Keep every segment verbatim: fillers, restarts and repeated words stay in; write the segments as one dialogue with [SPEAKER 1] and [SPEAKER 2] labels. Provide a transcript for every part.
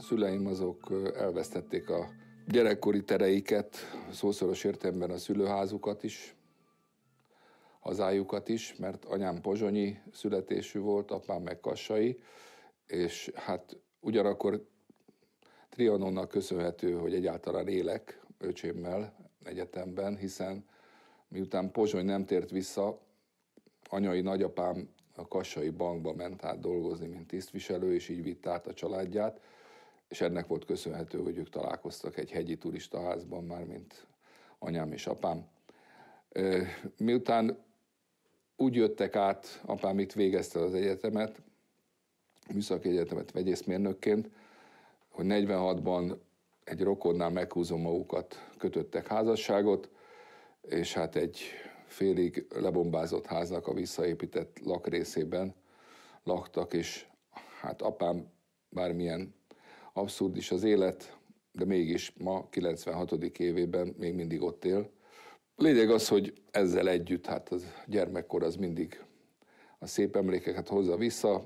[SPEAKER 1] szüleim azok elvesztették a gyerekkori tereiket, szószoros értelemben a szülőházukat is, hazájukat is, mert anyám pozsonyi születésű volt, apám meg kassai, és hát ugyanakkor Trianonnak köszönhető, hogy egyáltalán élek öcsémmel egyetemben, hiszen miután Pozsony nem tért vissza, anyai nagyapám a kassai bankba ment át dolgozni, mint tisztviselő, és így vitt át a családját, és ennek volt köszönhető, hogy ők találkoztak egy hegyi turistaházban már, mint anyám és apám. Miután úgy jöttek át, apám itt végezte az egyetemet, műszaki egyetemet vegyészmérnökként, hogy negyvenhatban egy rokonnál meghúzó magukat kötöttek házasságot, és hát egy félig lebombázott háznak a visszaépített lakrészében laktak, és hát apám bármilyen abszurd is az élet, de mégis ma kilencvenhatodik évében még mindig ott él. Lényeg az, hogy ezzel együtt, hát a gyermekkor az mindig a szép emlékeket hozza vissza.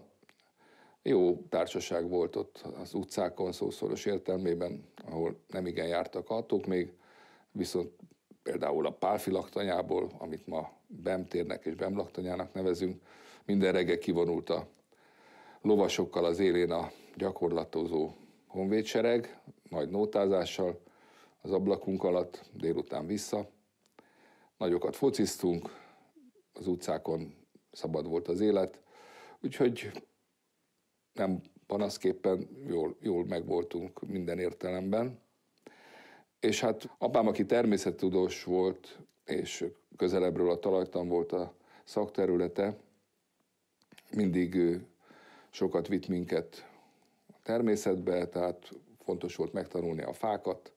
[SPEAKER 1] Jó társaság volt ott az utcákon, szószoros értelmében, ahol nem igen jártak autók még, viszont például a Pálffy laktanyából, amit ma Bem-térnek és Bem-laktanyának nevezünk, minden reggel kivonult a lovasokkal az élén a gyakorlatozó honvédsereg, nagy nótázással, az ablakunk alatt, délután vissza. Nagyokat fociztunk, az utcákon szabad volt az élet, úgyhogy nem panaszképpen jól, jól megvoltunk minden értelemben. És hát apám, aki természettudós volt, és közelebbről a talajtan volt a szakterülete, mindig sokat vitt minket a természetbe, tehát fontos volt megtanulni a fákat,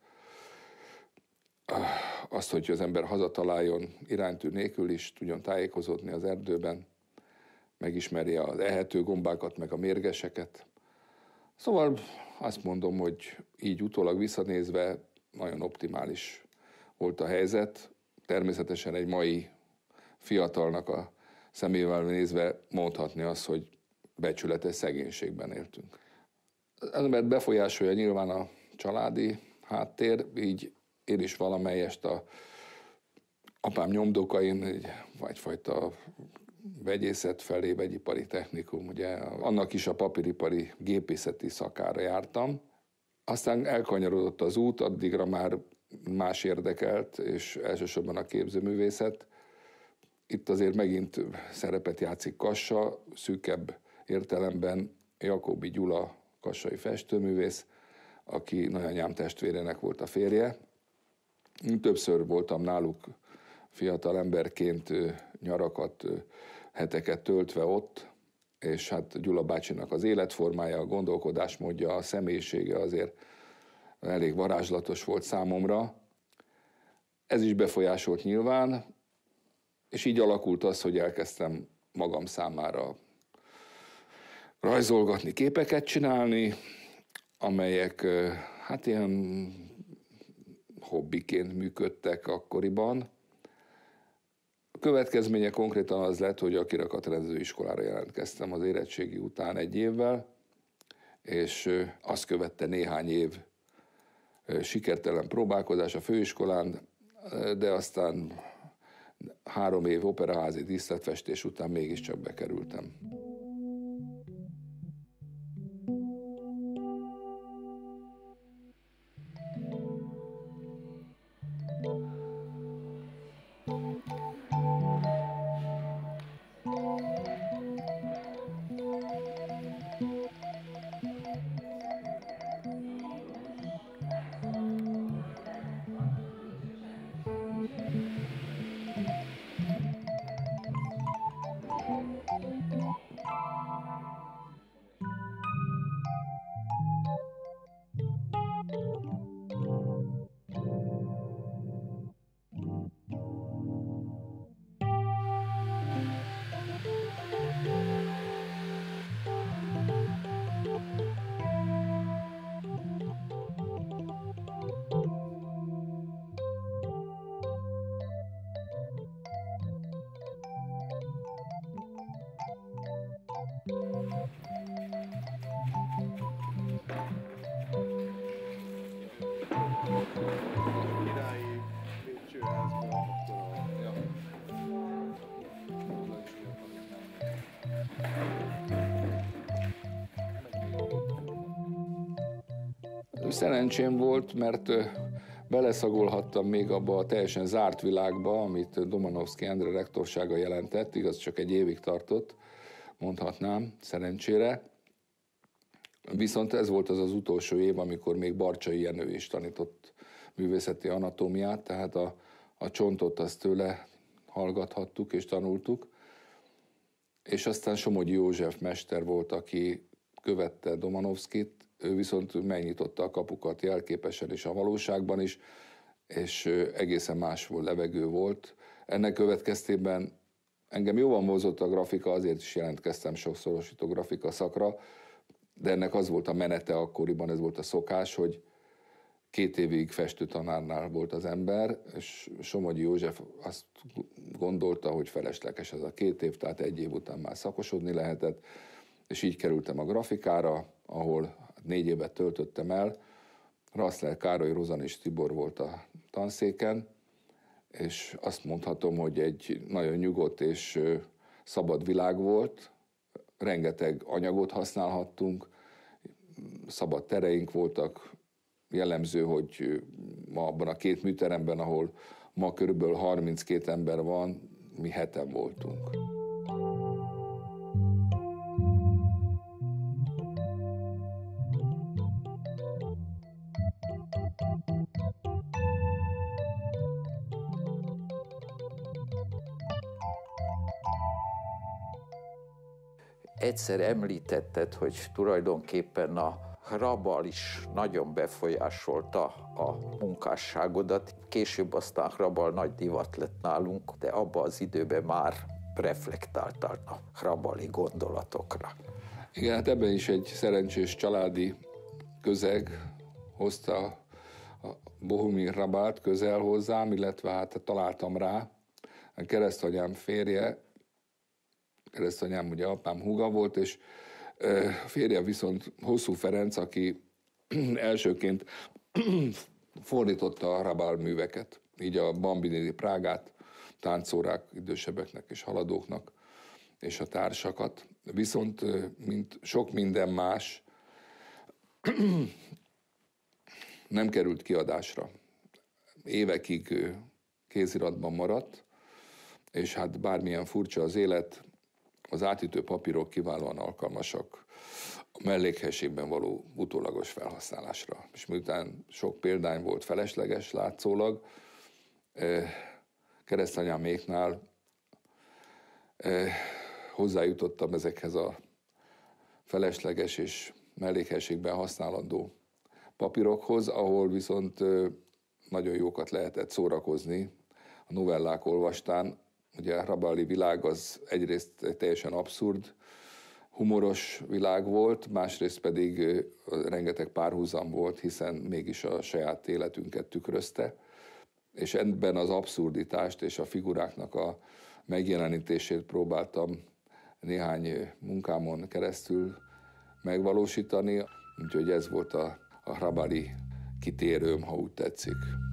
[SPEAKER 1] azt, hogy az ember hazataláljon iránytű nélkül is, tudjon tájékozódni az erdőben, megismerje az ehető gombákat, meg a mérgeseket. Szóval azt mondom, hogy így utólag visszanézve nagyon optimális volt a helyzet. Természetesen egy mai fiatalnak a szemével nézve mondhatni azt, hogy becsületes szegénységben éltünk. Az embert befolyásolja nyilván a családi háttér, így én is valamelyest a apám nyomdokain egy, egyfajta vegyészet felé, vegyipari technikum, ugye annak is a papíripari gépészeti szakára jártam. Aztán elkanyarodott az út, addigra már más érdekelt, és elsősorban a képzőművészet. Itt azért megint szerepet játszik Kassa, szűkebb értelemben Jakobi Gyula kassai festőművész, aki nagyanyám testvérének volt a férje. Többször voltam náluk fiatal emberként nyarakat, heteket töltve ott, és hát Gyula bácsinak az életformája, a gondolkodásmódja, a személyisége azért elég varázslatos volt számomra. Ez is befolyásolt nyilván, és így alakult az, hogy elkezdtem magam számára rajzolgatni, képeket csinálni, amelyek hát ilyen hobbiként működtek akkoriban. A következménye konkrétan az lett, hogy a kirakatrendező iskolára jelentkeztem az érettségi után egy évvel, és azt követte néhány év sikertelen próbálkozás a főiskolán, de aztán három év operaházi díszletfestés után mégiscsak bekerültem. szerencsém volt, mert beleszagolhattam még abba a teljesen zárt világba, amit Domanovszky Endre rektorsága jelentett, igaz, csak egy évig tartott, mondhatnám, szerencsére. Viszont ez volt az az utolsó év, amikor még Barcsay Jenő is tanított művészeti anatómiát, tehát a, a csontot azt tőle hallgathattuk és tanultuk. És aztán Somogyi József mester volt, aki követte Domanovszkyt, ő viszont megnyitotta a kapukat jelképesen és a valóságban is, és egészen más volt, levegő volt. Ennek következtében engem jóval mozott a grafika, azért is jelentkeztem sokszorosító grafika szakra, de ennek az volt a menete akkoriban, ez volt a szokás, hogy két évig festőtanárnál volt az ember, és Somogyi József azt gondolta, hogy felesleges ez a két év, tehát egy év után már szakosodni lehetett, és így kerültem a grafikára, ahol négy évet töltöttem el. Rasszler Károly, Rozan és Tibor volt a tanszéken, és azt mondhatom, hogy egy nagyon nyugodt és szabad világ volt, rengeteg anyagot használhattunk, szabad tereink voltak, jellemző, hogy ma abban a két műteremben, ahol ma körülbelül harminckét ember van, mi heten voltunk.
[SPEAKER 2] Egyszer említetted, hogy tulajdonképpen a Hrabal is nagyon befolyásolta a munkásságodat. Később aztán Hrabal nagy divat lett nálunk, de abban az időben már reflektáltál a hrabali gondolatokra.
[SPEAKER 1] Igen, hát ebben is egy szerencsés családi közeg hozta a Bohumil Hrabalt közel hozzám, illetve hát találtam rá. A keresztanyám férje, keresztanyám ugye apám húga volt, és férje viszont Hosszú Ferenc, aki elsőként fordította a Hrabal műveket, így a Bambini Prágát, táncórák idősebbeknek és haladóknak, és a társakat. Viszont, mint sok minden más, nem került kiadásra. Évekig kéziratban maradt, és hát bármilyen furcsa az élet, az átütő papírok kiválóan alkalmasak a mellékhelységben való utólagos felhasználásra. És miután sok példány volt felesleges látszólag, keresztanyáméknál hozzájutottam ezekhez a felesleges és mellékhelységben használandó papírokhoz, ahol viszont nagyon jókat lehetett szórakozni a novellák olvastán. Ugye a hrabali világ az egyrészt egy teljesen abszurd, humoros világ volt, másrészt pedig rengeteg párhuzam volt, hiszen mégis a saját életünket tükrözte, és ebben az abszurditást és a figuráknak a megjelenítését próbáltam néhány munkámon keresztül megvalósítani, úgyhogy ez volt a, a hrabali kitérőm, ha úgy tetszik.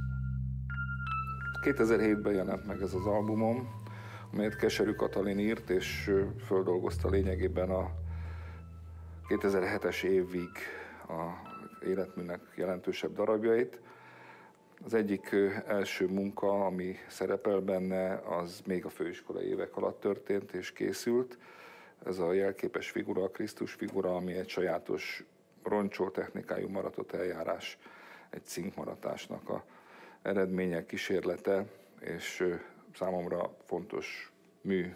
[SPEAKER 1] kétezer-hétben jelent meg ez az albumom, amelyet Keserű Katalin írt, és földolgozta lényegében a kétezer-hetes évig a életműnek jelentősebb darabjait. Az egyik első munka, ami szerepel benne, az még a főiskolai évek alatt történt és készült. Ez a jelképes figura, a Krisztus figura, ami egy sajátos roncsol technikájú maratott eljárás, egy cinkmaratásnak a eredménye, kísérlete, és számomra fontos mű.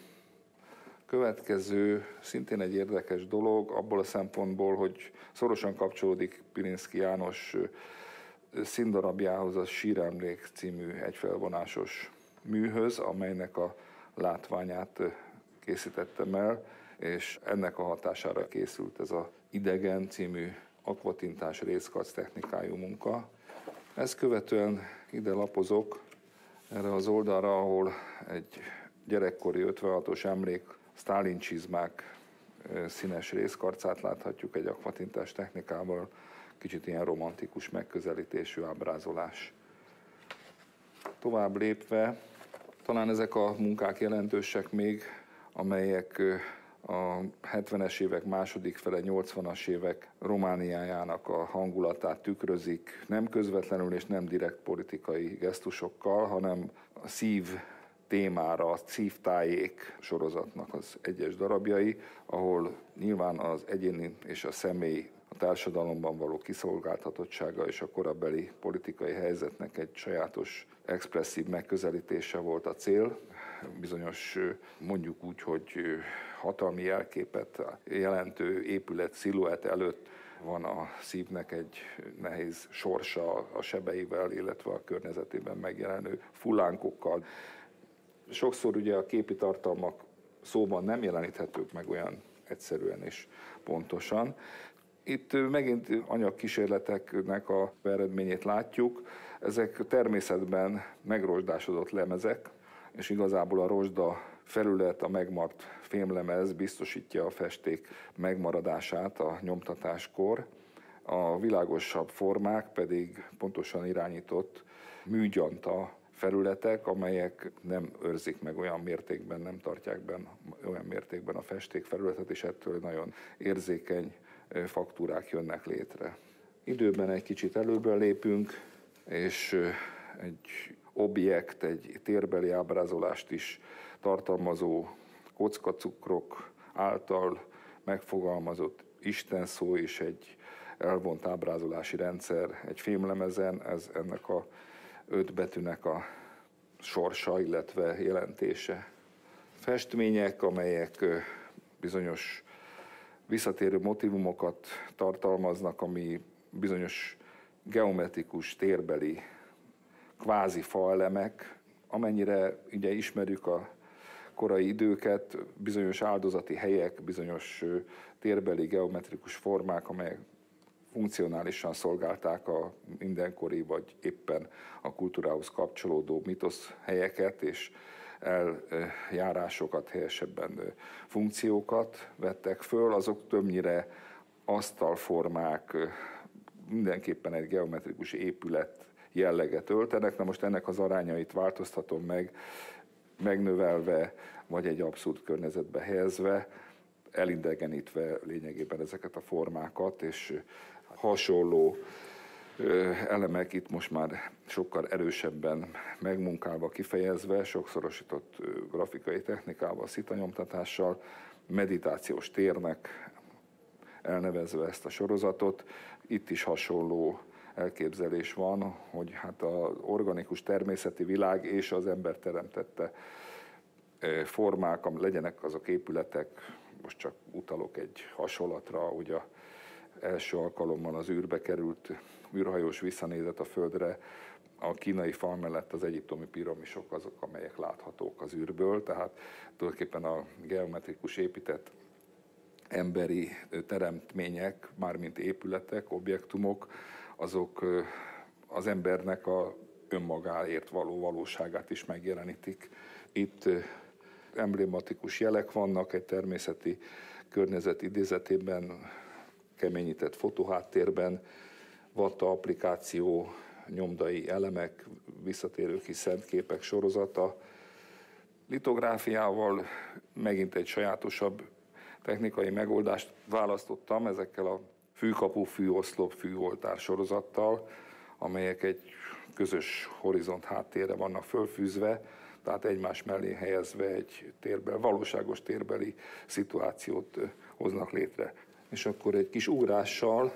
[SPEAKER 1] Következő szintén egy érdekes dolog, abból a szempontból, hogy szorosan kapcsolódik Pilinszky János színdarabjához, a Síremlék című egyfelvonásos műhöz, amelynek a látványát készítettem el, és ennek a hatására készült ez a Idegen című akvatintás részkarc technikájú munka. Ezt követően ide lapozok erre az oldalra, ahol egy gyerekkori ötvenhatos emlék, Sztálin csizmák színes részkarcát láthatjuk egy akvatintás technikával, kicsit ilyen romantikus megközelítésű ábrázolás. Tovább lépve, talán ezek a munkák jelentősek még, amelyek a hetvenes évek második fele, nyolcvanas évek Romániájának a hangulatát tükrözik, nem közvetlenül és nem direkt politikai gesztusokkal, hanem a szív témára, a szívtájék sorozatnak az egyes darabjai, ahol nyilván az egyéni és a személy a társadalomban való kiszolgáltatottsága és a korabeli politikai helyzetnek egy sajátos, expresszív megközelítése volt a cél. Bizonyos, mondjuk úgy, hogy hatalmi jelképet jelentő épület sziluett előtt van a szívnek egy nehéz sorsa a sebeivel, illetve a környezetében megjelenő fullánkokkal. Sokszor ugye a képi tartalmak szóban nem jeleníthetők meg olyan egyszerűen és pontosan. Itt megint anyagkísérleteknek a eredményét látjuk. Ezek természetben megrozsdásodott lemezek, és igazából a rozsda felület, a megmaradt fémlemez biztosítja a festék megmaradását a nyomtatáskor. A világosabb formák pedig pontosan irányított műgyanta felületek, amelyek nem őrzik meg olyan mértékben, nem tartják benne olyan mértékben a festék felületet, és ettől nagyon érzékeny faktúrák jönnek létre. Időben egy kicsit előbbre lépünk, és egy objekt, egy térbeli ábrázolást is tartalmazó kockacukrok által megfogalmazott istenszó és egy elvont ábrázolási rendszer egy fémlemezen, ez ennek a öt betűnek a sorsa, illetve jelentése. Festmények, amelyek bizonyos visszatérő motivumokat tartalmaznak, ami bizonyos geometrikus, térbeli, kvázi faelemek, amennyire ugye ismerjük a korai időket, bizonyos áldozati helyek, bizonyos térbeli, geometrikus formák, amelyek funkcionálisan szolgálták a mindenkori, vagy éppen a kultúrához kapcsolódó mitosz helyeket, és eljárásokat, helyesebben funkciókat vettek föl, azok többnyire asztalformák, mindenképpen egy geometrikus épület jelleget öltenek. Na most ennek az arányait változtatom meg, megnövelve, vagy egy abszurd környezetbe helyezve, elidegenítve lényegében ezeket a formákat, és hasonló elemek itt most már sokkal erősebben megmunkálva, kifejezve, sokszorosított grafikai technikával, szitanyomtatással, meditációs térnek elnevezve ezt a sorozatot. Itt is hasonló elképzelés van, hogy hát az organikus természeti világ és az ember teremtette formák, legyenek azok épületek, most csak utalok egy hasonlatra, ugye az első alkalommal az űrbe került űrhajós visszanézett a Földre, a kínai fal mellett az egyiptomi piramisok azok, amelyek láthatók az űrből, tehát tulajdonképpen a geometrikus épített emberi teremtmények, mármint épületek, objektumok, azok az embernek a önmagáért való valóságát is megjelenítik. Itt emblematikus jelek vannak egy természeti környezet idézetében, keményített fotóháttérben, vatta applikáció, nyomdai elemek, visszatérő kis szentképek sorozata. Litográfiával megint egy sajátosabb technikai megoldást választottam ezekkel a fűkapu, fűoszlop, fűoltár sorozattal, amelyek egy közös horizont háttérre vannak fölfűzve, tehát egymás mellé helyezve egy térbeli, valóságos térbeli szituációt hoznak létre. És akkor egy kis ugrással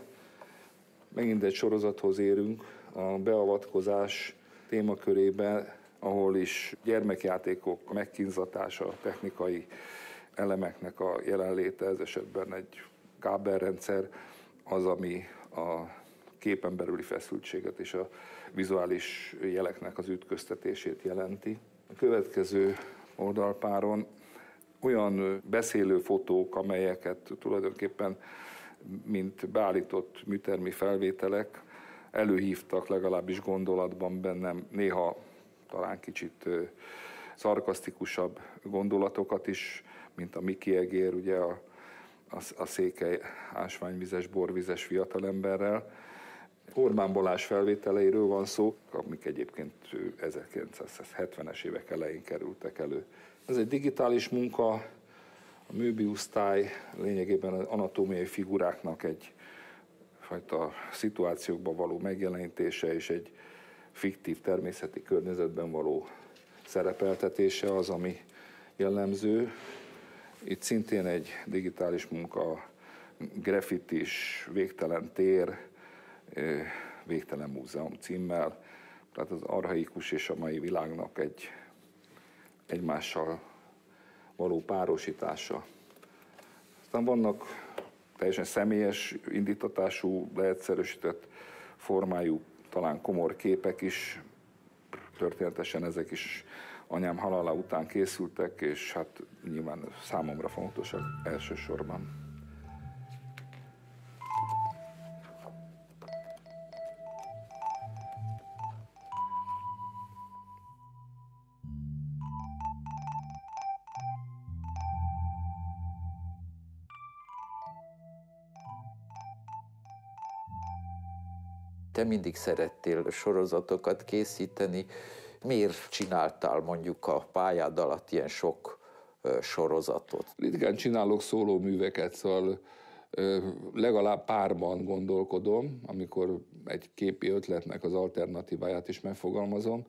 [SPEAKER 1] megint egy sorozathoz érünk, a beavatkozás témakörébe, ahol is gyermekjátékok megkínzatása, technikai elemeknek a jelenléte, ez esetben egy kábelrendszer, az, ami a képen belüli feszültséget és a vizuális jeleknek az ütköztetését jelenti. A következő oldalpáron olyan beszélő fotók, amelyeket tulajdonképpen mint beállított műtermi felvételek előhívtak legalábbis gondolatban bennem néha talán kicsit szarkasztikusabb gondolatokat is, mint a Miki Egér, ugye a, a, a székely ásványvizes, borvizes fiatalemberrel. Orbán Balázs felvételeiről van szó, amik egyébként ezerkilencszázhetvenes évek elején kerültek elő. Ez egy digitális munka, A Möbius-táj lényegében az anatómiai figuráknak egy fajta szituációkban való megjelenítése és egy fiktív természeti környezetben való szerepeltetése az, ami jellemző. Itt szintén egy digitális munka, graffitis, végtelen tér, végtelen múzeum címmel, tehát az archaikus és a mai világnak egy egymással való párosítása. Aztán vannak teljesen személyes indítatású, leegyszerűsített formájú, talán komor képek is, történetesen ezek is anyám halála után készültek, és hát nyilván számomra fontosak elsősorban.
[SPEAKER 2] Te mindig szerettél sorozatokat készíteni. Miért csináltál mondjuk a pályád alatt ilyen sok sorozatot?
[SPEAKER 1] Ritkán csinálok szólóműveket, szóval legalább párban gondolkodom, amikor egy képi ötletnek az alternatíváját is megfogalmazom,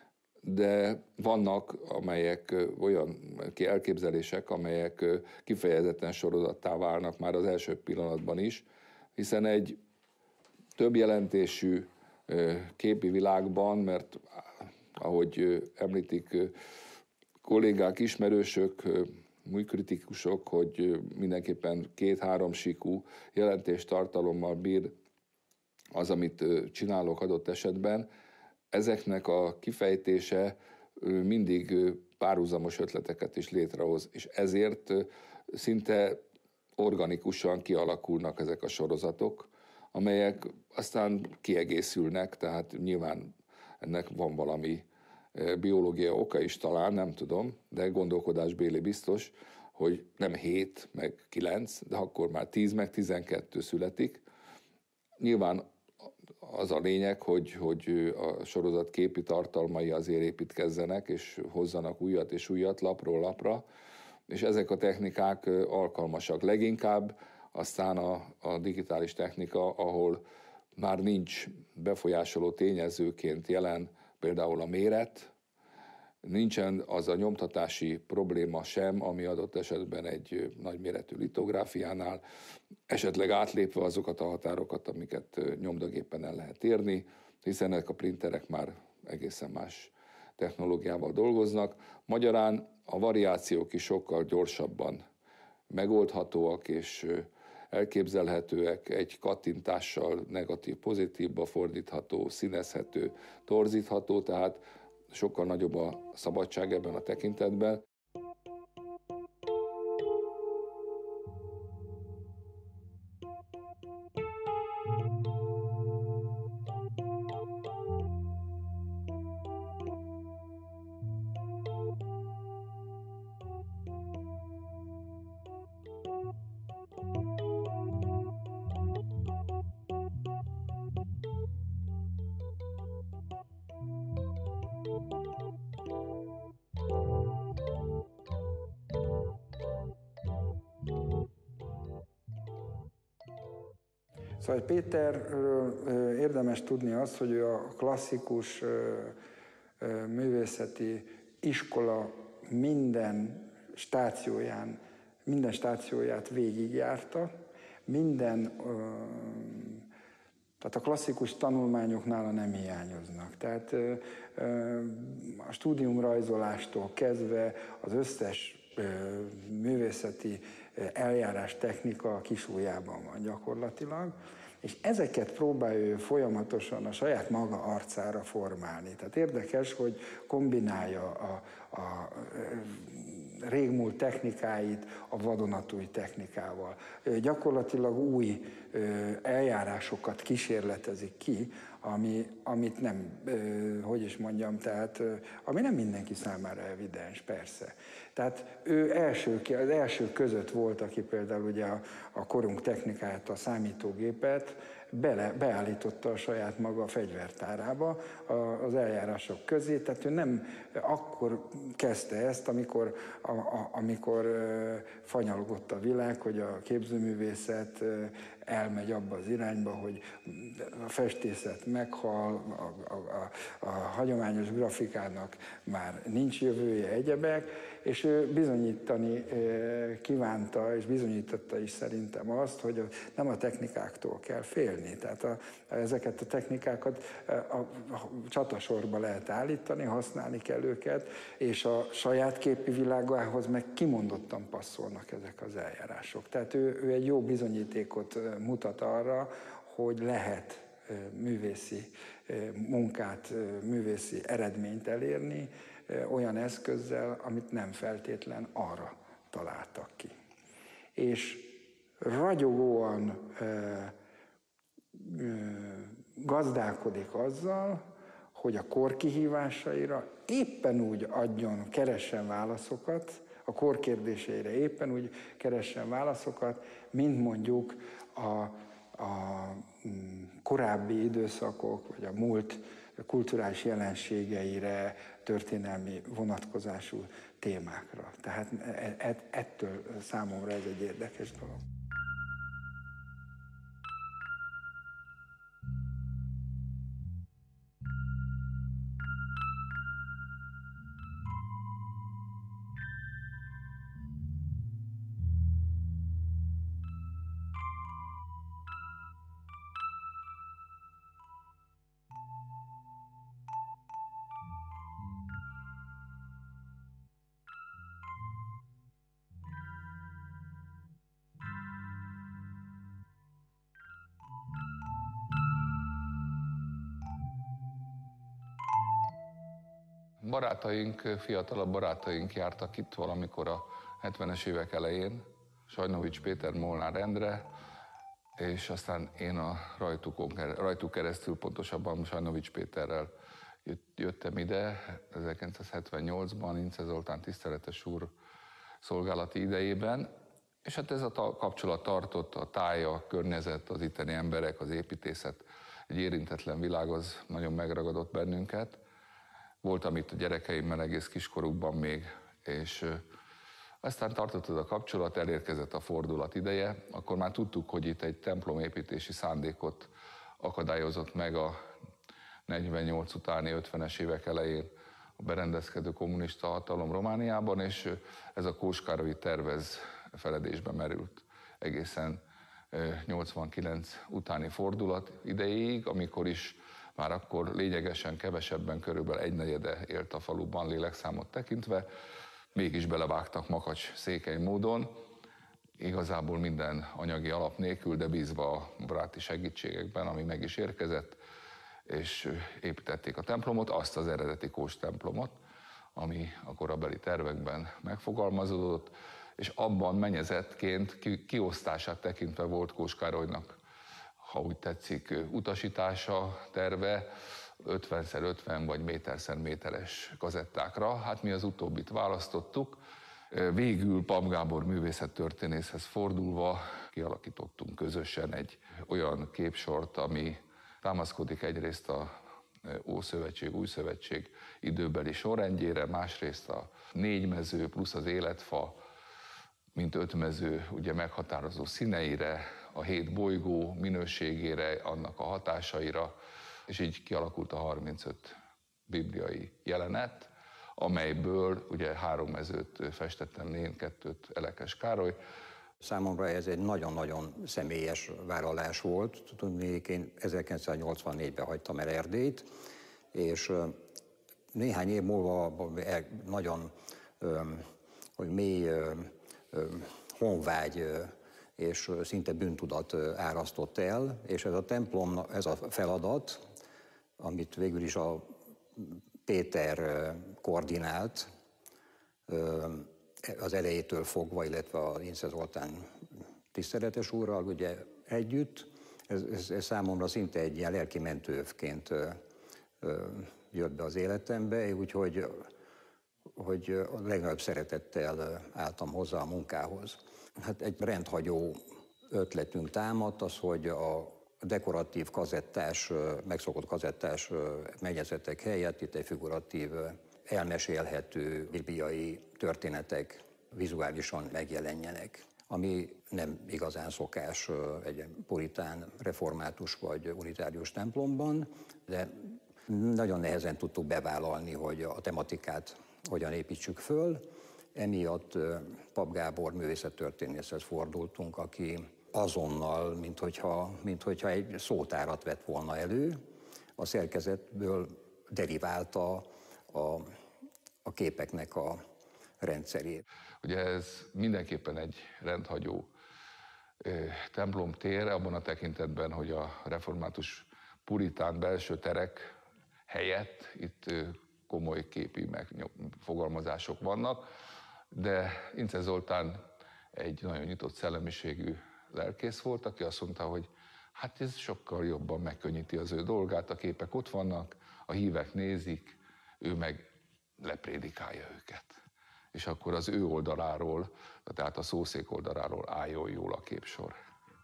[SPEAKER 1] de vannak amelyek olyan elképzelések, amelyek kifejezetten sorozattá válnak már az első pillanatban is, hiszen egy több jelentésű képi világban, mert ahogy említik kollégák, ismerősök, műkritikusok, hogy mindenképpen két-három síkú jelentéstartalommal bír az, amit csinálok adott esetben. Ezeknek a kifejtése mindig párhuzamos ötleteket is létrehoz, és ezért szinte organikusan kialakulnak ezek a sorozatok, amelyek aztán kiegészülnek, tehát nyilván ennek van valami biológia oka is talán, nem tudom, de gondolkodásbéli biztos, hogy nem hét, meg kilenc, de akkor már tíz, meg tizenkettő születik. Nyilván az a lényeg, hogy, hogy a sorozat képi tartalmai azért építkezzenek, és hozzanak újat és újat lapról lapra, és ezek a technikák alkalmasak leginkább, aztán a, a digitális technika, ahol már nincs befolyásoló tényezőként jelen például a méret, nincsen az a nyomtatási probléma sem, ami adott esetben egy nagyméretű litográfiánál, esetleg átlépve azokat a határokat, amiket nyomdagépen el lehet érni, hiszen ezek a printerek már egészen más technológiával dolgoznak. Magyarán a variációk is sokkal gyorsabban megoldhatóak és elképzelhetőek, egy kattintással negatív-pozitívba fordítható, színezhető, torzítható, tehát sokkal nagyobb a szabadság ebben a tekintetben.
[SPEAKER 3] Szóval Péterről érdemes tudni azt, hogy ő a klasszikus művészeti iskola minden stációján, minden stációját végigjárta, minden, tehát a klasszikus tanulmányok nála nem hiányoznak. Tehát a stúdiumrajzolástól kezdve az összes művészeti eljárás technika a kisujjában van gyakorlatilag, és ezeket próbálja ő folyamatosan a saját maga arcára formálni. Tehát érdekes, hogy kombinálja a, a régmúlt technikáit a vadonatúj technikával. Gyakorlatilag új eljárásokat kísérletezik ki, ami, amit nem, hogy is mondjam, tehát ami nem mindenki számára evidens, persze. Tehát ő első, az első között volt, aki például ugye a, a korunk technikáját, a számítógépet bele, beállította a saját maga fegyvertárába az eljárások közé, tehát ő nem akkor kezdte ezt, amikor, a, a, amikor fanyalogott a világ, hogy a képzőművészet elmegy abba az irányba, hogy a festészet meghal, a, a, a, a hagyományos grafikának már nincs jövője, egyebek, és ő bizonyítani kívánta, és bizonyította is szerintem azt, hogy nem a technikáktól kell félni. Tehát a, ezeket a technikákat a, a csatasorba lehet állítani, használni kell őket, és a saját képi világához meg kimondottan passzolnak ezek az eljárások. Tehát ő, ő egy jó bizonyítékot mutat arra, hogy lehet művészi munkát, művészi eredményt elérni olyan eszközzel, amit nem feltétlen arra találtak ki. És ragyogóan gazdálkodik azzal, hogy a kor kihívásaira éppen úgy adjon, keressen válaszokat, a kor kérdéseire éppen úgy keressen válaszokat, mint mondjuk a, a korábbi időszakok, vagy a múlt kulturális jelenségeire, történelmi vonatkozású témákra. Tehát ettől számomra ez egy érdekes dolog.
[SPEAKER 1] Barátaink, fiatalabb barátaink jártak itt valamikor a hetvenes évek elején, Sajnovics Péter, Molnár Endre, és aztán én a rajtukon, rajtuk keresztül, pontosabban Sajnovics Péterrel jöttem ide ezerkilencszázhetvennyolcban, Ince Zoltán tiszteletes úr szolgálati idejében, és hát ez a kapcsolat tartott, a táj, a környezet, az itteni emberek, az építészet, egy érintetlen világ, az nagyon megragadott bennünket. Voltam itt a gyerekeimmel egész kiskorukban még, és aztán tartott ez a kapcsolat, elérkezett a fordulat ideje, akkor már tudtuk, hogy itt egy templomépítési szándékot akadályozott meg a negyvennyolc utáni ötvenes évek elején a berendezkedő kommunista hatalom Romániában, és ez a kóskárolyi tervez feledésbe merült egészen nyolcvankilenc utáni fordulat idejéig, amikor is már akkor lényegesen kevesebben, körülbelül egynegyede élt a faluban lélekszámot tekintve, mégis belevágtak makacs székely módon, igazából minden anyagi alap nélkül, de bízva a baráti segítségekben, ami meg is érkezett, és építették a templomot, azt az eredeti kós templomot, ami a korabeli tervekben megfogalmazódott, és abban mennyezetként kiosztását tekintve volt Kós Károlynak, ha úgy tetszik, utasítása, terve ötven szer ötven vagy méter szer méteres kazettákra. Hát mi az utóbbit választottuk. Végül Pap Gábor művészettörténészhez fordulva kialakítottunk közösen egy olyan képsort, ami támaszkodik egyrészt a Ószövetség, Újszövetség időbeli sorrendjére, másrészt a négy mező plusz az életfa, mint öt mező ugye meghatározó színeire, a hét bolygó minőségére, annak a hatásaira, és így kialakult a harmincöt bibliai jelenet, amelyből ugye három mezőt festettem én, kettőt Elekes Károly.
[SPEAKER 4] Számomra ez egy nagyon-nagyon személyes vállalás volt. Tudnék, én ezerkilencszáznyolcvannégyben hagytam el Erdélyt, és néhány év múlva nagyon hogy mély honvágy és szinte bűntudat árasztott el, és ez a templom, ez a feladat, amit végül is a Péter koordinált, az elejétől fogva, illetve a Ince Zoltán tiszteletes úrral ugye együtt, ez, ez, ez számomra szinte egy ilyen lelki mentőövként ö, ö, jött be az életembe, úgyhogy hogy a legnagyobb szeretettel álltam hozzá a munkához. Hát egy rendhagyó ötletünk támadt az, hogy a dekoratív kazettás, megszokott kazettás mennyezetek helyett itt egy figuratív, elmesélhető bibliai történetek vizuálisan megjelenjenek, ami nem igazán szokás egy puritán, református vagy unitárius templomban, de nagyon nehezen tudtuk bevállalni, hogy a tematikát hogyan építsük föl. Emiatt Papp Gábor művészettörténészhez fordultunk, aki azonnal, mint hogyha, mint hogyha egy szótárat vett volna elő, a szerkezetből deriválta a, a képeknek a rendszerét.
[SPEAKER 1] Ugye ez mindenképpen egy rendhagyó templomtér, abban a tekintetben, hogy a református puritán belső terek helyett itt komoly képi megfogalmazások vannak, de Ince Zoltán egy nagyon nyitott szellemiségű lelkész volt, aki azt mondta, hogy hát ez sokkal jobban megkönnyíti az ő dolgát, a képek ott vannak, a hívek nézik, ő meg leprédikálja őket. És akkor az ő oldaláról, tehát a szószék oldaláról álljon jól a képsor.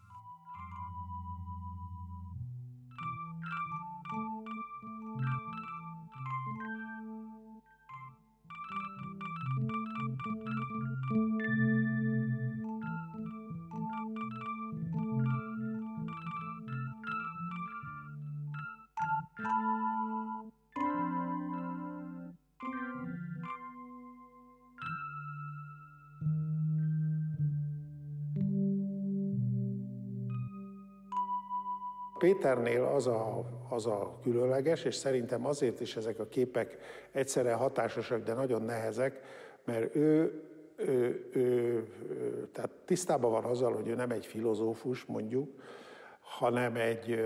[SPEAKER 5] Péternél az a, az a különleges, és szerintem azért is ezek a képek egyszerre hatásosak, de nagyon nehezek, mert ő, ő, ő, ő tehát tisztában van azzal, hogy ő nem egy filozófus, mondjuk, hanem egy,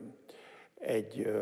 [SPEAKER 5] egy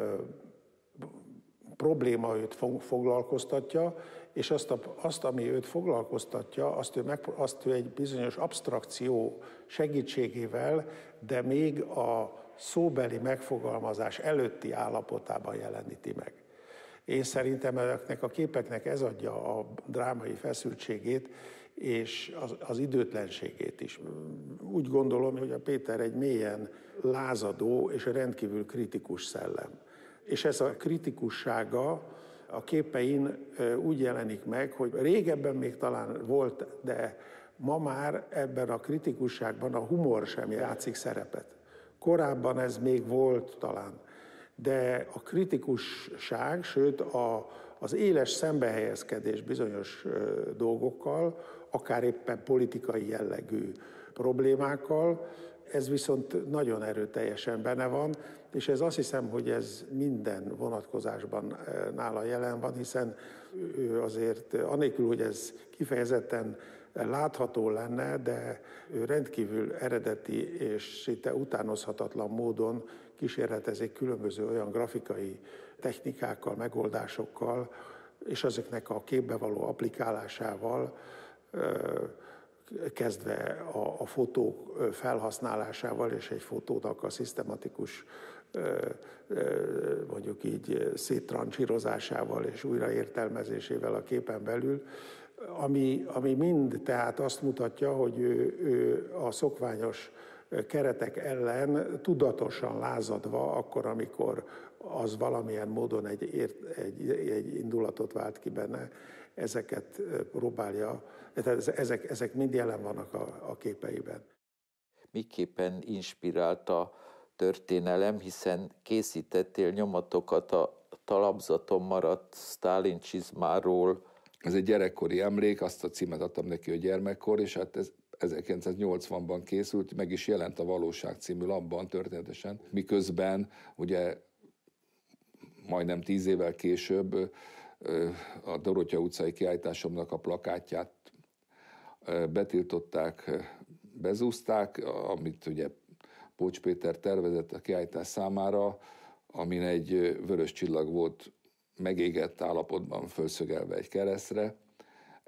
[SPEAKER 5] probléma őt foglalkoztatja, és azt, a, azt, ami őt foglalkoztatja, azt ő, meg, azt ő egy bizonyos absztrakció segítségével, de még a szóbeli megfogalmazás előtti állapotában jeleníti meg. Én szerintem ezeknek a képeknek ez adja a drámai feszültségét és az, az időtlenségét is. Úgy gondolom, hogy a Péter egy mélyen lázadó és rendkívül kritikus szellem. És ez a kritikussága a képein úgy jelenik meg, hogy régebben még talán volt, de ma már ebben a kritikusságban a humor sem játszik szerepet. Korábban ez még volt talán, de a kritikusság, sőt a, az éles szembehelyezkedés bizonyos dolgokkal, akár éppen politikai jellegű problémákkal, ez viszont nagyon erőteljesen benne van, és ez azt hiszem, hogy ez minden vonatkozásban nála jelen van, hiszen ő azért, anélkül, hogy ez kifejezetten látható lenne, de ő rendkívül eredeti és szinte utánozhatatlan módon kísérletezik különböző olyan grafikai technikákkal, megoldásokkal, és ezeknek a képbe való applikálásával, kezdve a, a fotók felhasználásával és egy fotónak a szisztematikus, mondjuk így széttrancsírozásával és újraértelmezésével a képen belül, ami, ami mind tehát azt mutatja, hogy ő, ő a szokványos keretek ellen tudatosan lázadva, akkor, amikor az valamilyen módon egy, ért, egy, egy indulatot vált ki benne, ezeket próbálja, tehát ezek, ezek mind jelen vannak a, a képeiben.
[SPEAKER 2] Miképpen inspirált a történelem, hiszen készítettél nyomatokat a talapzaton maradt Sztálin csizmáról.
[SPEAKER 1] Ez egy gyerekkori emlék, azt a címet adtam neki, hogy gyermekkor, és hát ez ezerkilencszáznyolcvanban készült, meg is jelent a Valóság című lapban történetesen, miközben ugye majdnem tíz évvel később a Dorottya utcai kiállításomnak a plakátját betiltották, bezúzták, amit ugye Pócs Péter tervezett a kiállítás számára, amin egy vörös csillag volt megégett állapotban fölszögelve egy keresztre.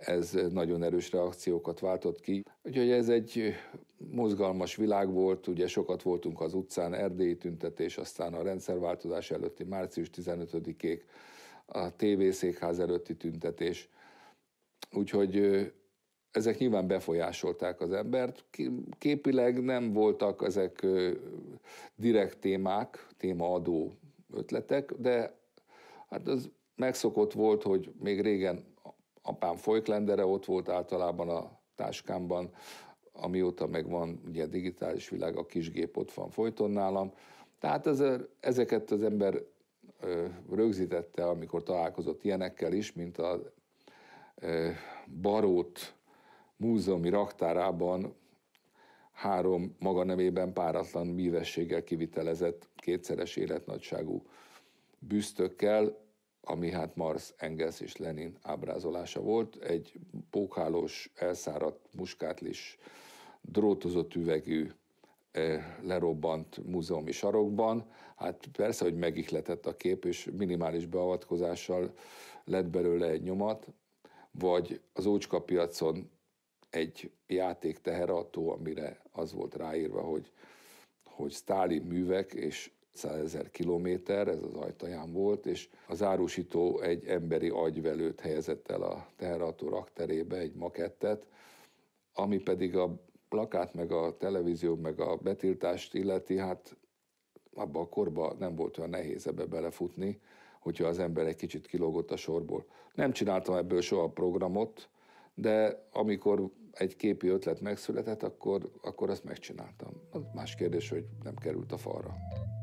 [SPEAKER 1] ez nagyon erős reakciókat váltott ki. Úgyhogy ez egy mozgalmas világ volt, ugye sokat voltunk az utcán, erdélyi tüntetés, aztán a rendszerváltozás előtti március tizenötödikék, a tévészékház előtti tüntetés. Úgyhogy ezek nyilván befolyásolták az embert. Képileg nem voltak ezek direkt témák, témaadó ötletek, de hát az megszokott volt, hogy még régen apám folklendere ott volt általában a táskámban, amióta megvan ugye digitális világ, a kisgép ott van folyton nálam. Tehát ez, ezeket az ember ö, rögzítette, amikor találkozott ilyenekkel is, mint a ö, Barót múzeumi raktárában három maga nevében páratlan mívességgel kivitelezett kétszeres életnagyságú büsztökkel, ami hát Marx, Engels és Lenin ábrázolása volt, egy pókhálós, elszáradt, muskátlis, drótozott üvegű, lerobbant múzeumi sarokban. Hát persze, hogy megihletett a kép, és minimális beavatkozással lett belőle egy nyomat, vagy az ócskapiacon egy játék teherautó, amire az volt ráírva, hogy, hogy Sztálin művek, és százezer kilométer, ez az ajtaján volt, és az árusító egy emberi agyvelőt helyezett el a teherautó rakterébe, egy makettet, ami pedig a plakát, meg a televízió, meg a betiltást illeti, hát abban a korban nem volt olyan nehéz ebbe belefutni, hogyha az ember egy kicsit kilógott a sorból. Nem csináltam ebből soha programot, de amikor egy képi ötlet megszületett, akkor, akkor azt megcsináltam. Az más kérdés, hogy nem került a falra.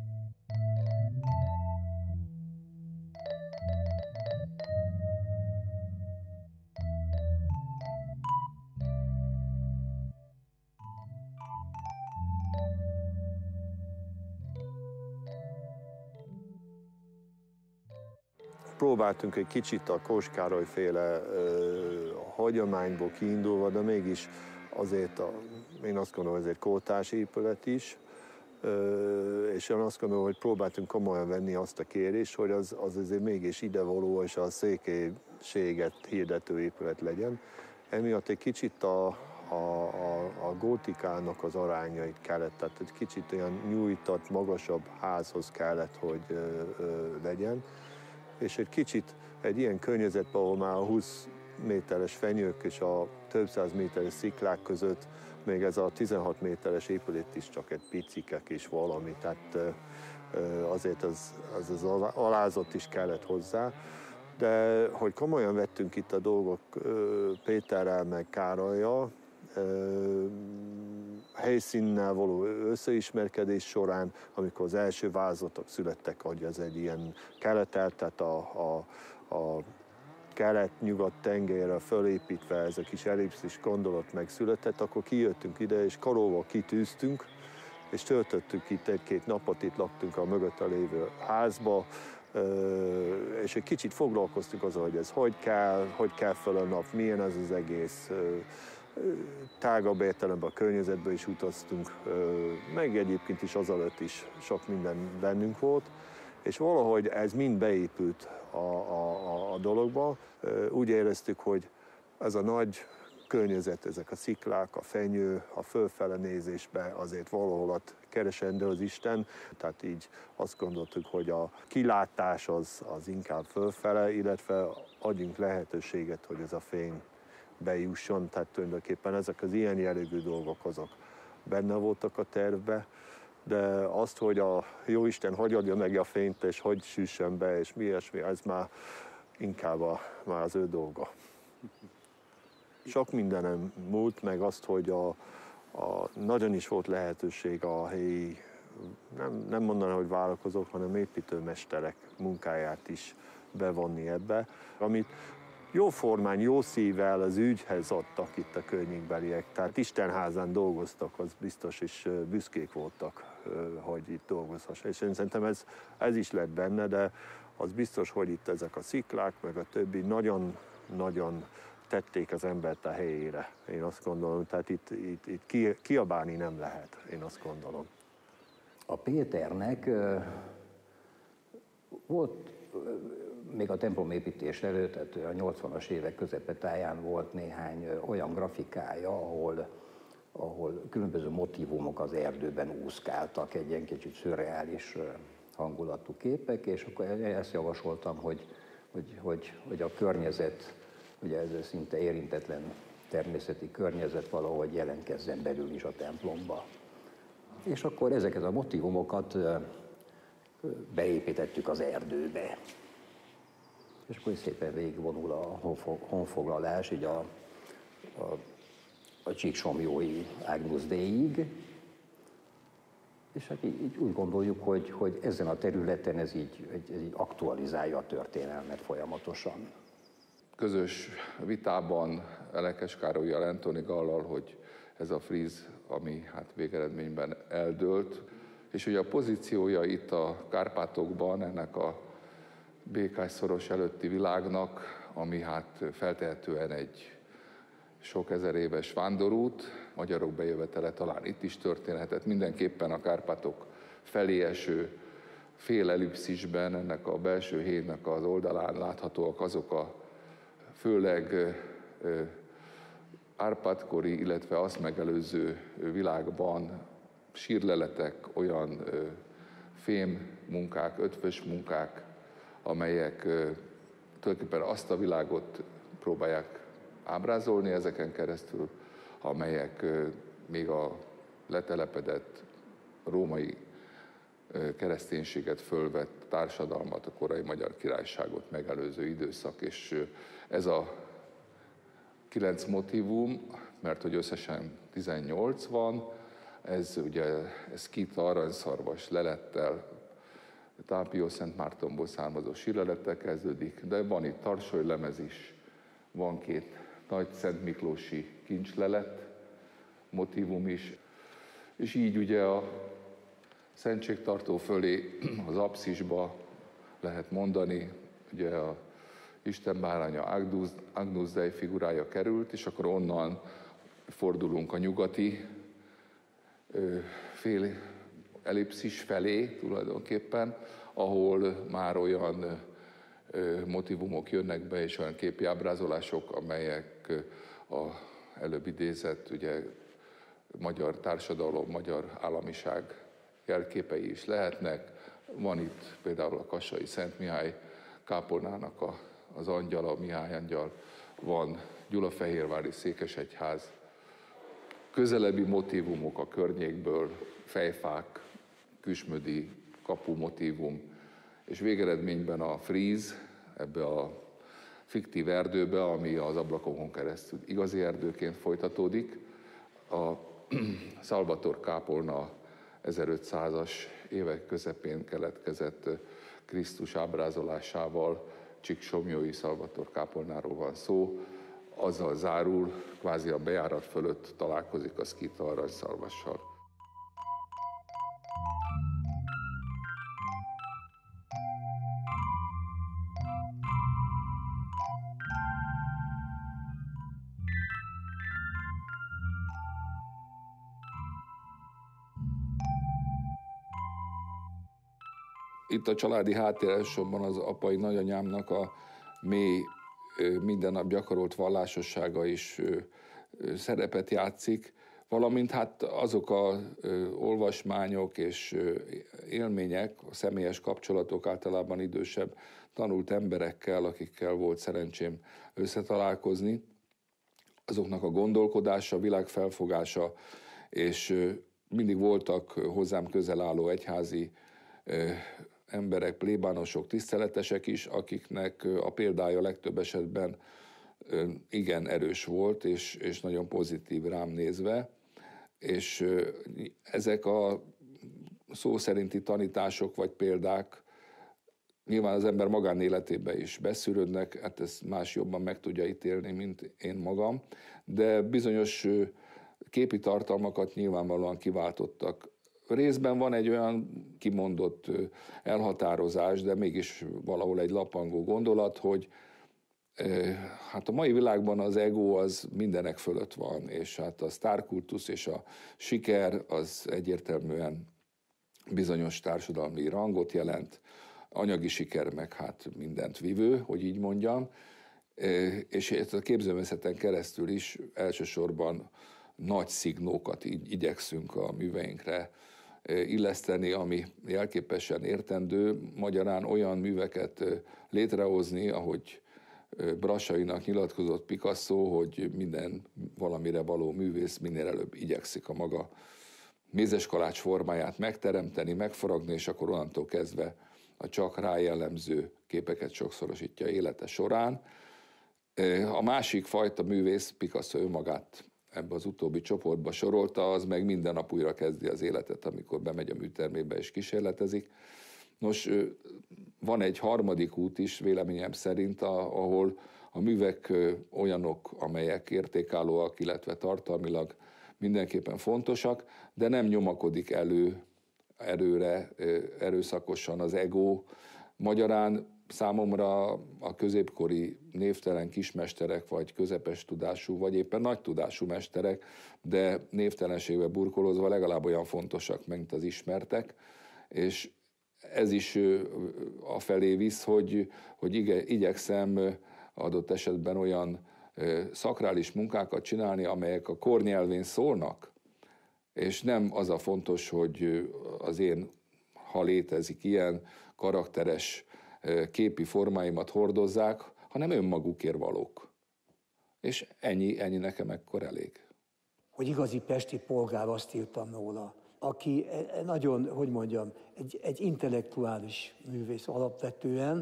[SPEAKER 6] Próbáltunk egy kicsit a Kós Károly féle ö, hagyományból kiindulva, de mégis azért, a, én azt gondolom, hogy ez egy kórtárs épület is, ö, és én azt gondolom, hogy próbáltunk komolyan venni azt a kérést, hogy az, az azért mégis idevaló és a székelységet hirdető épület legyen. Emiatt egy kicsit a, a, a, a gótikának az arányait kellett, tehát egy kicsit olyan nyújtott, magasabb házhoz kellett, hogy ö, ö, legyen. És egy kicsit egy ilyen környezetben, ahol már a húsz méteres fenyők és a több száz méteres sziklák között még ez a tizenhat méteres épület is csak egy picikek és valami, tehát azért az, az, az alázat is kellett hozzá. De hogy komolyan vettünk itt a dolgok Péterrel meg Károllyal, helyszínnel való összeismerkedés során, amikor az első vázatok születtek, hogy ez egy ilyen keletel, tehát a, a, a kelet-nyugat tengerre fölépítve ez a kis ellipszis gondolat megszületett, akkor kijöttünk ide, és karóval kitűztünk, és töltöttük itt egy-két napot, itt laktunk a mögötte lévő házba, és egy kicsit foglalkoztunk azzal, hogy ez hogy kell, hogy kell föl a nap, milyen ez az egész, tágabb értelemben a környezetben is utaztunk, meg egyébként is azelőtt is sok minden bennünk volt, és valahogy ez mind beépült a, a, a dologba. Úgy éreztük, hogy ez a nagy környezet, ezek a sziklák, a fenyő, a fölfele nézésbe azért valahol ott keresendő az Isten, tehát így azt gondoltuk, hogy a kilátás az, az inkább fölfele, illetve adjunk lehetőséget, hogy ez a fény bejusson, tehát tulajdonképpen ezek az ilyen jellegű dolgok azok benne voltak a tervbe, de azt, hogy a Jóisten hogy adja meg a fényt, és hogy süssen be, és mi ilyesmi, ez már inkább a, már az ő dolga. Sok mindenem múlt, meg azt, hogy a, a, nagyon is volt lehetőség a helyi, nem, nem mondanám, hogy vállalkozók, hanem építőmesterek munkáját is bevonni ebbe, amit jó formán, jó szívvel az ügyhez adtak itt a környékbeliek. Tehát Istenházán dolgoztak, az biztos, és büszkék voltak, hogy itt dolgozhass. És én szerintem ez, ez is lett benne, de az biztos, hogy itt ezek a sziklák, meg a többi nagyon-nagyon tették az embert a helyére. Én azt gondolom, tehát itt, itt, itt kiabálni nem lehet, én azt gondolom.
[SPEAKER 4] A Péternek volt még a templomépítés előtt, tehát a nyolcvanas évek közepetáján volt néhány olyan grafikája, ahol, ahol különböző motívumok az erdőben úszkáltak, egy ilyen kicsit szürreális hangulatú képek, és akkor ezt javasoltam, hogy, hogy, hogy, hogy a környezet, ugye ez szinte érintetlen természeti környezet valahogy jelentkezzen belül is a templomba. És akkor ezeket a motívumokat beépítettük az erdőbe. És akkor szépen végigvonul a honfoglalás, így a, a, a Csíksomlyói Agnus Déig. És hát így, így úgy gondoljuk, hogy, hogy ezen a területen ez így, ez így aktualizálja a történelmet folyamatosan.
[SPEAKER 1] Közös vitában Elekes Károllyal, Antoni Gallal, hogy ez a fríz, ami hát végeredményben eldőlt, és ugye a pozíciója itt a Kárpátokban, ennek a Békás-szoros előtti világnak, ami hát feltehetően egy sok ezer éves vándorút, magyarok bejövetele talán itt is történhetett, mindenképpen a Kárpátok felé eső fél ellipszisben, ennek a belső hédnek az oldalán láthatóak azok a főleg Árpád-kori, illetve azt megelőző világban sírleletek, olyan fém munkák, ötvös munkák, amelyek tulajdonképpen azt a világot próbálják ábrázolni ezeken keresztül, amelyek még a letelepedett római kereszténységet fölvett társadalmat, a korai Magyar Királyságot megelőző időszak, és ez a kilenc motívum, mert hogy összesen tizennyolc van, ez ugye ez Skita aranyszarvas lelettel, Tápió Szent Mártonból származó sírlelettel kezdődik, de van itt tarsolylemez is, van két nagy Szent Miklósi kincslelet, motívum is, és így ugye a szentségtartó fölé az apszisba lehet mondani, ugye a Isten báránya Agnus, Agnus Dei figurája került, és akkor onnan fordulunk a nyugati ö, fél ellipszis felé tulajdonképpen, ahol már olyan ö, motivumok jönnek be, és olyan képi ábrázolások, amelyek a előbb idézett ugye, magyar társadalom, magyar államiság jelképei is lehetnek. Van itt például a kassai Szent Mihály kápolnának a, az angyala, a Mihály angyal, van Gyulafehérvári székesegyház, közelebbi motívumok a környékből, fejfák, küsmödi kapu motívum, és végeredményben a fríz ebbe a fiktív erdőbe, ami az ablakokon keresztül igazi erdőként folytatódik. A Salvator kápolna ezerötszázas évek közepén keletkezett Krisztus ábrázolásával, Csíksomlyói Salvator kápolnáról van szó, azzal zárul, kvázi a bejárat fölött találkozik a Skita aranyszarvassal. Itt a családi háttér elsősorban az apai nagyanyámnak a mély, minden nap gyakorolt vallásossága is szerepet játszik, valamint hát azok az olvasmányok és élmények, a személyes kapcsolatok általában idősebb tanult emberekkel, akikkel volt szerencsém összetalálkozni, azoknak a gondolkodása, világfelfogása, és mindig voltak hozzám közel álló egyházi emberek, plébánosok, tiszteletesek is, akiknek a példája legtöbb esetben igen erős volt, és, és nagyon pozitív rám nézve. És ezek a szó szerinti tanítások vagy példák nyilván az ember magánéletébe is beszűrődnek, hát ezt más jobban meg tudja ítélni, mint én magam, de bizonyos képi tartalmakat nyilvánvalóan kiváltottak. Részben van egy olyan kimondott elhatározás, de mégis valahol egy lappangó gondolat, hogy hát a mai világban az ego az mindenek fölött van, és hát a sztárkultusz és a siker az egyértelműen bizonyos társadalmi rangot jelent, anyagi siker meg hát mindent vívő, hogy így mondjam, és ezt a képzőművészeten keresztül is elsősorban nagy szignókat így igyekszünk a műveinkre illeszteni, ami jelképesen értendő, magyarán olyan műveket létrehozni, ahogy Brassainak nyilatkozott Picasso, hogy minden valamire való művész minél előbb igyekszik a maga mézeskalács formáját megteremteni, megfaragni, és akkor onnantól kezdve a csak rá jellemző képeket sokszorosítja élete során. A másik fajta művész, Picasso önmagát ebbe az utóbbi csoportba sorolta, az meg minden nap újra kezdi az életet, amikor bemegy a műtermébe és kísérletezik. Nos, van egy harmadik út is, véleményem szerint, ahol a művek olyanok, amelyek értékállóak, illetve tartalmilag mindenképpen fontosak, de nem nyomakodik elő erőre, erőszakosan az ego. Magyarán számomra a középkori névtelen kismesterek, vagy közepes tudású, vagy éppen nagy tudású mesterek, de névtelenségbe burkolózva legalább olyan fontosak, mint az ismertek, és ez is afelé visz, hogy, hogy igyekszem adott esetben olyan szakrális munkákat csinálni, amelyek a kornyelvén szólnak, és nem az a fontos, hogy az én, ha létezik ilyen, karakteres képi formáimat hordozzák, hanem önmagukért valók. És ennyi, ennyi nekem ekkor elég.
[SPEAKER 7] Hogy igazi pesti polgár, azt írtam róla, aki nagyon, hogy mondjam, egy, egy intellektuális művész alapvetően,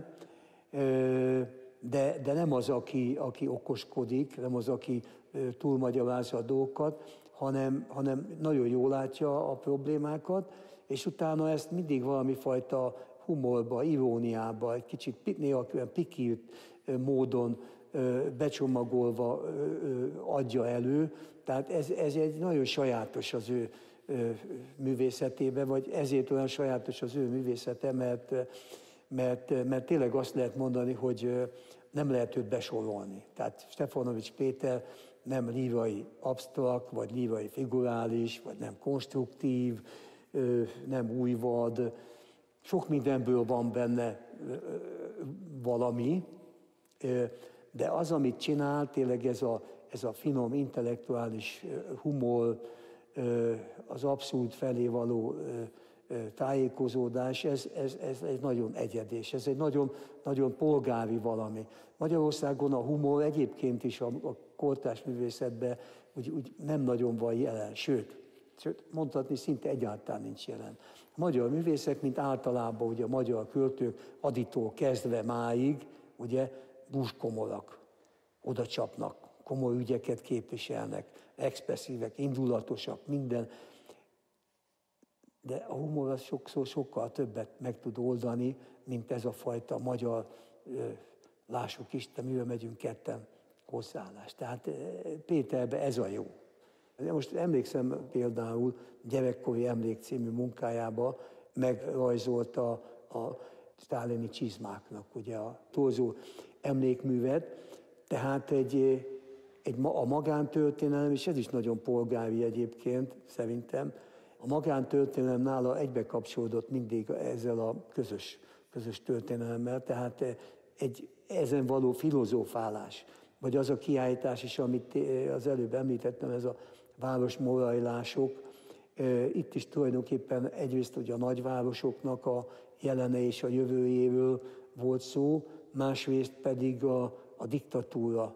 [SPEAKER 7] de, de nem az, aki, aki okoskodik, nem az, aki túlmagyarázza a dolgokat, hanem, hanem nagyon jól látja a problémákat, és utána ezt mindig valami fajta humorba, iróniába, egy kicsit néha pikilt módon becsomagolva adja elő. Tehát ez, ez egy nagyon sajátos az ő művészetében, vagy ezért olyan sajátos az ő művészete, mert, mert, mert tényleg azt lehet mondani, hogy nem lehet őt besorolni. Tehát Stefanovics Péter nem lírai absztrakt, vagy lírai figurális, vagy nem konstruktív, nem újvad. Sok mindenből van benne valami, de az, amit csinál, tényleg ez a, ez a finom, intellektuális humor, az abszurd felé való tájékozódás, ez, ez, ez egy nagyon egyedés, ez egy nagyon, nagyon polgári valami. Magyarországon a humor egyébként is a, a kortárs művészetben úgy, úgy nem nagyon van jelen, sőt, sőt, mondhatni szinte egyáltalán nincs jelen. A magyar művészek, mint általában ugye a magyar költők Aditól kezdve máig, ugye búskomorak, oda csapnak, komoly ügyeket képviselnek, expresszívek, indulatosak, minden. De a humor az sokszor sokkal többet meg tud oldani, mint ez a fajta magyar, lássuk Isten, mivel megyünk ketten, hozzáállás. Tehát Péterbe ez a jó. Most emlékszem például Gyerekkori emlék című munkájába megrajzolta a sztálini csizmáknak ugye a torzó emlékművet, tehát egy, egy, a magántörténelem, és ez is nagyon polgári egyébként szerintem, a magántörténelem nála egybe kapcsolódott mindig ezzel a közös, közös történelemmel, tehát egy ezen való filozófálás, vagy az a kiállítás is, amit az előbb említettem, ez a városmorajlások, itt is tulajdonképpen egyrészt ugye a nagyvárosoknak a jelene és a jövőjéről volt szó, másrészt pedig a, a diktatúra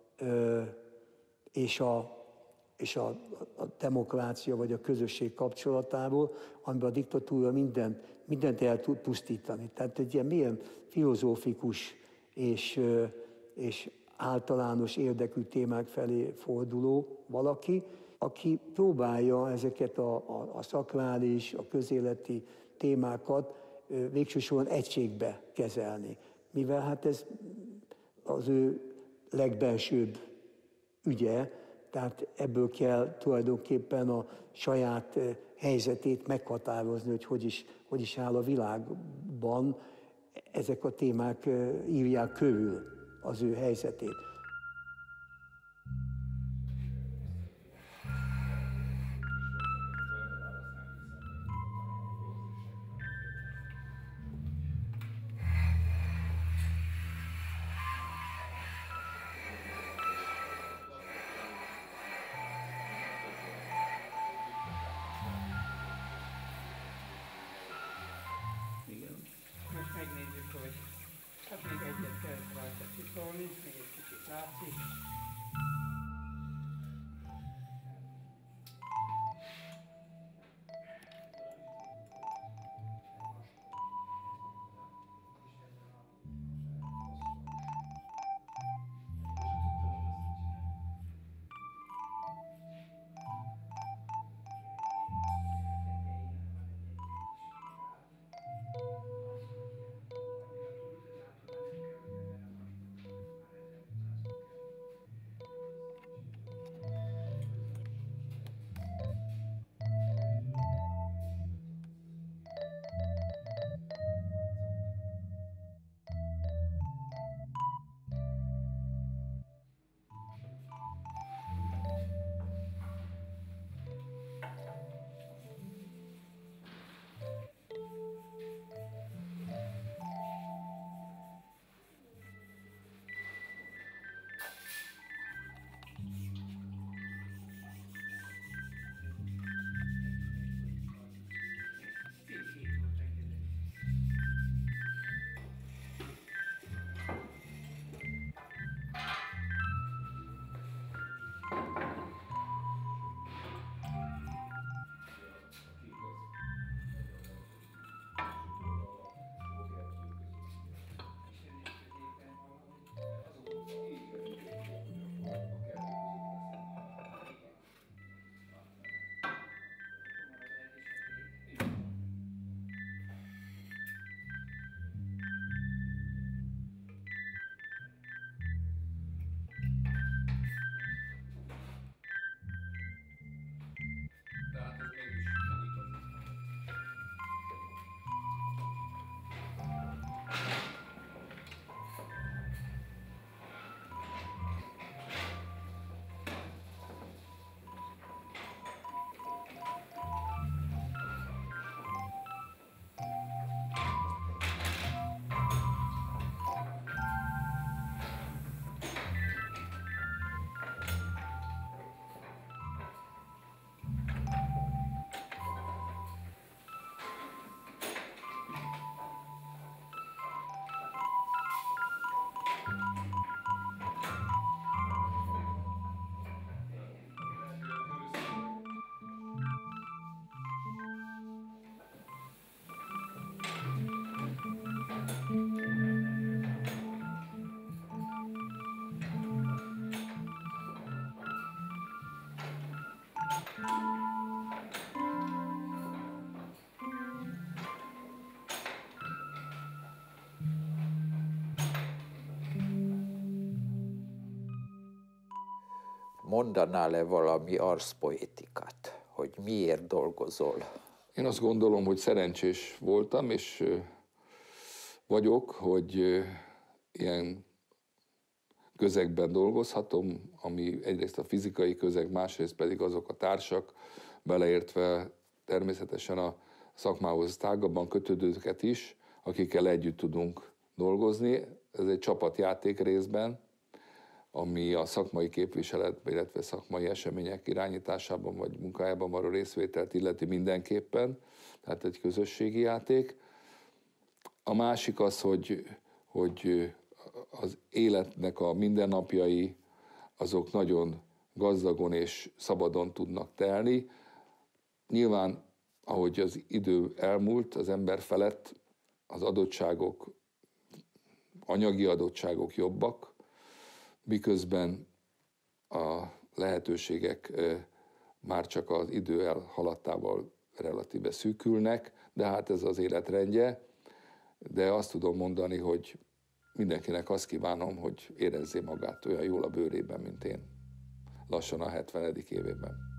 [SPEAKER 7] és a és a, a demokrácia vagy a közösség kapcsolatáról, amiben a diktatúra mindent, mindent el tud pusztítani. Tehát egy ilyen milyen filozófikus és, és általános érdekű témák felé forduló valaki, aki próbálja ezeket a, a, a szakrális, a közéleti témákat végső soron egységbe kezelni. Mivel hát ez az ő legbelsőbb ügye, tehát ebből kell tulajdonképpen a saját helyzetét meghatározni, hogy hogy is, hogy is áll a világban. Ezek a témák írják körül az ő helyzetét.
[SPEAKER 2] Mondanál-e valami arszpoetikát, hogy miért dolgozol?
[SPEAKER 1] Én azt gondolom, hogy szerencsés voltam, és vagyok, hogy ilyen közegben dolgozhatom, ami egyrészt a fizikai közeg, másrészt pedig azok a társak, beleértve természetesen a szakmához tágabban kötődőket is, akikkel együtt tudunk dolgozni. Ez egy csapatjáték részben, ami a szakmai képviseletben, illetve szakmai események irányításában vagy munkájában való részvételt illeti mindenképpen, tehát egy közösségi játék. A másik az, hogy, hogy az életnek a mindennapjai azok nagyon gazdagon és szabadon tudnak telni. Nyilván, ahogy az idő elmúlt az ember felett, az adottságok, anyagi adottságok jobbak, miközben a lehetőségek már csak az idő elhaladtával relatíve szűkülnek, de hát ez az életrendje. De azt tudom mondani, hogy mindenkinek azt kívánom, hogy érezzé magát olyan jól a bőrében, mint én, lassan a hetvenedik évében.